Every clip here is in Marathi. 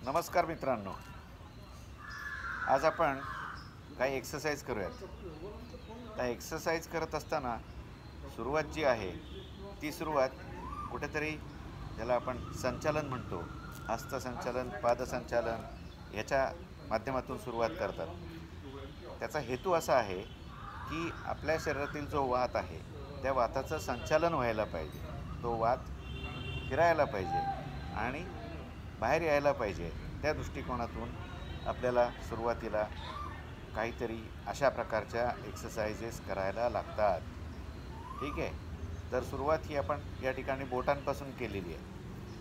नमस्कार मित्रांनो, आज आपण काही एक्सरसाइज करूयात. त्या एक्सरसाइज करत असताना सुरुवात जी आहे ती सुरुवात कुठेतरी ज्याला आपण संचालन म्हणतो, हस्तसंचालन, पादसंचालन याच्या माध्यमातून सुरुवात करतात. त्याचा हेतू असा आहे की आपल्या शरीरातील जो वात आहे त्या वाताचं संचालन व्हायला पाहिजे, तो वात फिरायला पाहिजे आणि बाहेर यायला पाहिजे. त्या दृष्टिकोनातून आपल्याला सुरुवातीला काहीतरी अशा प्रकारच्या एक्सरसाइजेस करायला लागतात. ठीक आहे, तर सुरुवात ही आपण या ठिकाणी बोटांपासून केलेली आहे.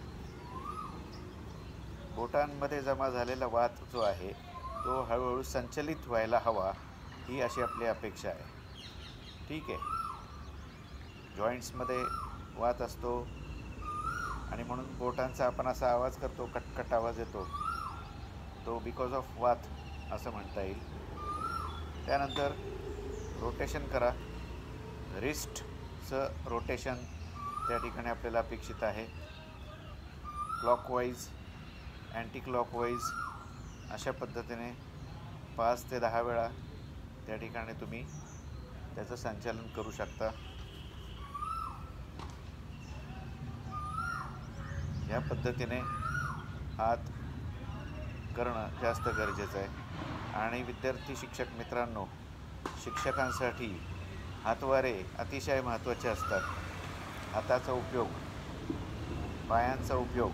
बोटांमध्ये जमा झालेला वात जो आहे तो हळूहळू संचलित व्हायला हवा, ही अशी आपली अपेक्षा आहे. ठीक आहे, जॉईंट्समध्ये वात असतो आणि म्हणून बोटांचा आपण असा आवाज करतो, कटकट आवाज येतो, तो बिकॉज ऑफ वात असं म्हणता येईल. त्यानंतर रोटेशन करा. रिस्टचं रोटेशन त्या ठिकाणी आपल्याला अपेक्षित आहे. क्लॉकवाईज, अँटी क्लॉकवाईज अशा पद्धतीने 5 ते 10 वेळा त्या ठिकाणी तुम्ही त्याचं संचालन करू शकता. या पद्धतीने हात करणं जास्त गरजेचं आहे. आणि विद्यार्थी शिक्षक मित्रांनो, शिक्षकांसाठी हातवारे अतिशय महत्त्वाचे असतात. हाताचा उपयोग, पायांचा उपयोग.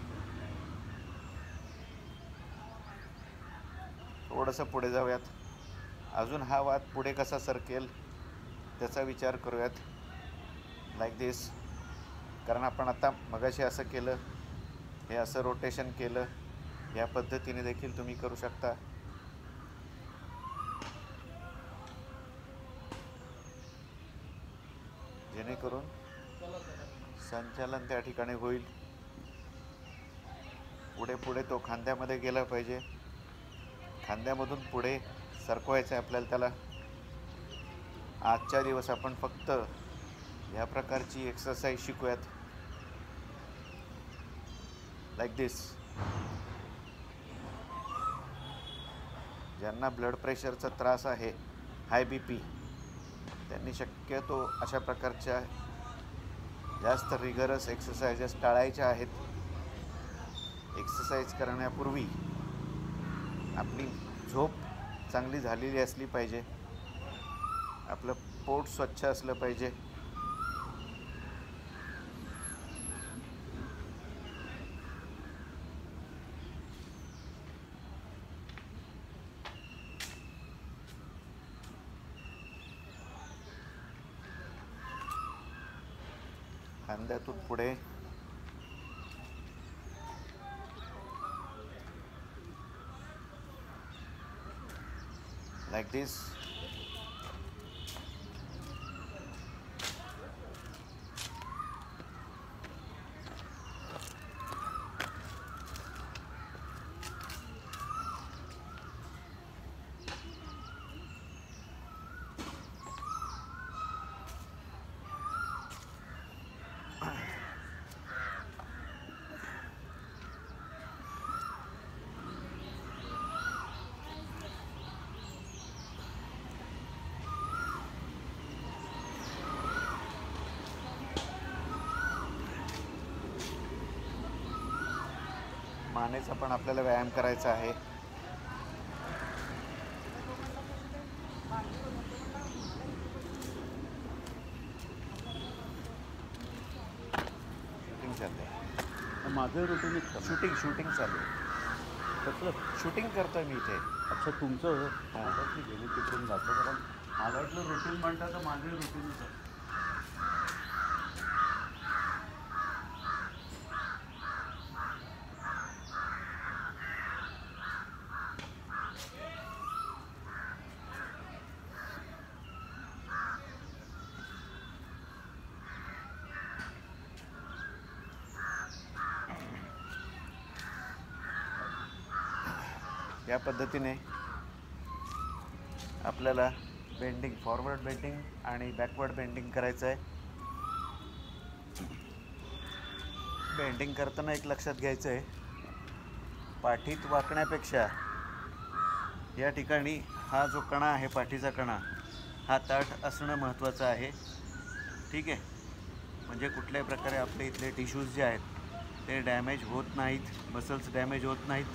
थोडंसं पुढे जाऊयात. अजून हा वात पुढे कसा सरकेल त्याचा विचार करूयात. Like this. कारण आपण आता मगाशी असं केलं, हे असं रोटेशन केलं, या पद्धतीने देखील तुम्ही करू शकता. जेणेकरून संचालन त्या ठिकाणी होईल. पुढे पुढे तो खांद्यामध्ये गेला पाहिजे. खांद्यामधून पुढे सरकवायचं आहे आपल्याला त्याला. आजच्या दिवस आपण फक्त ह्या प्रकारची एक्सरसाइज शिकूयात. लाईक दिस. ज्यांना ब्लड प्रेशरचा त्रास आहे, हाय BP, त्यांनी शक्यतो अशा प्रकारच्या जास्त रिगरस एक्सरसाइजेस टाळायच्या आहेत. एक्सरसाइज करण्यापूर्वी आपली झोप चांगली झालेली असली पाहिजे. आपलं पोट स्वच्छ असलं पाहिजे. खांद्यातून पुढे लाईक दिस. मानेचा पण आपल्याला व्यायाम करायचा आहे. शूटिंग चालू आहे. माझं रुटीन शूटिंग चालू आहे. कसलं शूटिंग करतोय मी इथे. अच्छा तुमचं? हां, मी गेले तिकडून जातो. कारण मला वाटलं रुटीन म्हणतात तर माझं रुटीनच आहे. या पद्धतीने आपल्याला बेंडिंग, फॉरवर्ड बेंडिंग आणि बॅकवर्ड बेंडिंग करायचं आहे. बेंडिंग करताना एक लक्षात घ्यायचं आहे, पाठीत वाकण्यापेक्षा या ठिकाणी हा जो कणा आहे, पाठीचा कणा, हा ताठ असणं महत्त्वाचं आहे. ठीक आहे, म्हणजे कुठल्याही प्रकारे आपले इथले टिश्यूज जे आहेत ते डॅमेज होत नाहीत, मसल्स डॅमेज होत नाहीत.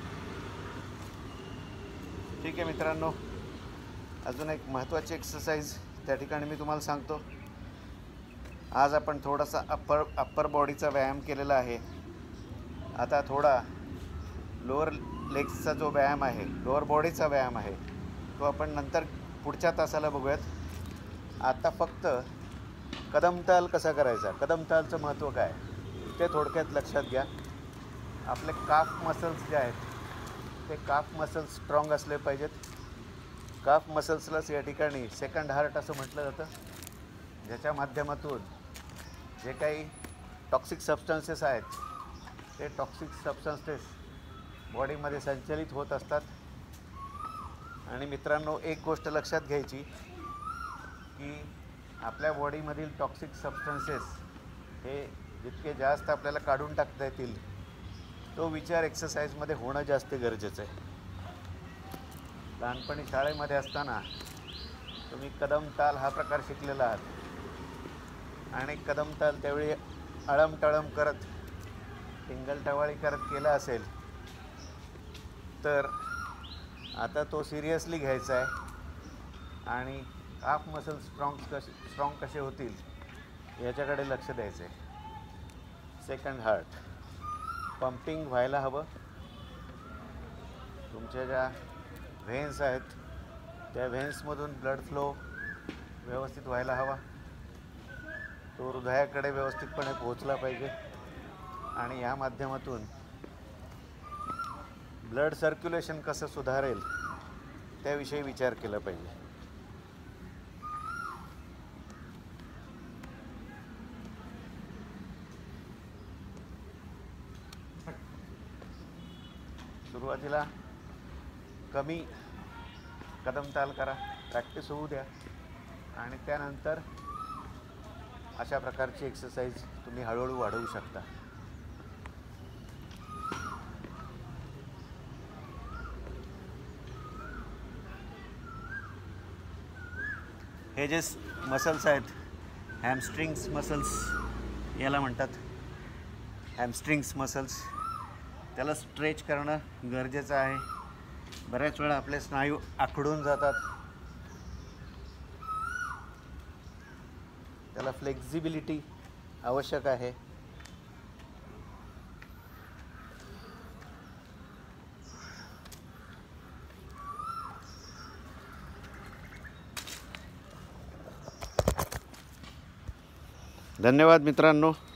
ठीक आहे मित्रांनो, अजून एक महत्त्वाची एक्सरसाइज त्या ठिकाणी मी तुम्हाला सांगतो. आज आपण थोडासा अप्पर बॉडीचा व्यायाम केलेला आहे. आता थोडा लोअर लेग्सचा जो व्यायाम आहे, लोअर बॉडीचा व्यायाम आहे, तो आपण नंतर पुढच्या तासाला बघूयात. आता फक्त कदमताल कसा करायचा, कदमतालचं महत्त्व काय ते थोडक्यात लक्षात घ्या. आपले काफ मसल्स जे आहेत ते काफ मसल्स स्ट्रॉंग असले पाहिजेत. काफ मसल्सलाच या ठिकाणी सेकंड हार्ट असं म्हटलं जातं, ज्याच्या माध्यमातून जे काही टॉक्सिक सबस्टन्सेस आहेत ते टॉक्सिक सबस्टन्सेस बॉडीमध्ये संचलित होत असतात. आणि मित्रांनो, एक गोष्ट लक्षात घ्यायची की आपल्या बॉडीमधील टॉक्सिक सबस्टन्सेस हे जितके जास्त आपल्याला काढून टाकता येतील तो विचार एक्सरसाइजमध्ये होणं जास्त गरजेचं आहे. लहानपणी शाळेमध्ये असताना तुम्ही कदमताल हा प्रकार शिकलेला आहात आणि कदमताल त्यावेळी अळमटळम करत, टिंगलटवाळी करत केला असेल, तर आता तो सिरियसली घ्यायचा आहे आणि काफ मसल स्ट्रॉंग कसे होतील याच्याकडे लक्ष द्यायचं आहे. सेकंड हार्ट पंपिंग व्हायला हवं. तुमच्या ज्या व्हेन्स आहेत त्या व्हेन्समधून ब्लड फ्लो व्यवस्थित व्हायला हवा. तो हृदयाकडे व्यवस्थितपणे पोहोचला पाहिजे आणि या माध्यमातून ब्लड सर्क्युलेशन कसं सुधारेल त्याविषयी विचार केला पाहिजे. सुरुवातीला कमी कदमताल करा, प्रॅक्टिस होऊ द्या आणि त्यानंतर अशा प्रकारची एक्सरसाइज तुम्ही हळूहळू वाढवू शकता. हे जे मसल्स आहेत, हॅमस्ट्रिंग्स मसल्स याला म्हणतात, हॅमस्ट्रिंग्स मसल्स, त्याला स्ट्रेच करणं गरजेचं आहे. बऱ्याच वेळा आपले स्नायू आखडून जातात, त्याला फ्लेक्झिबिलिटी आवश्यक आहे. धन्यवाद मित्रांनो.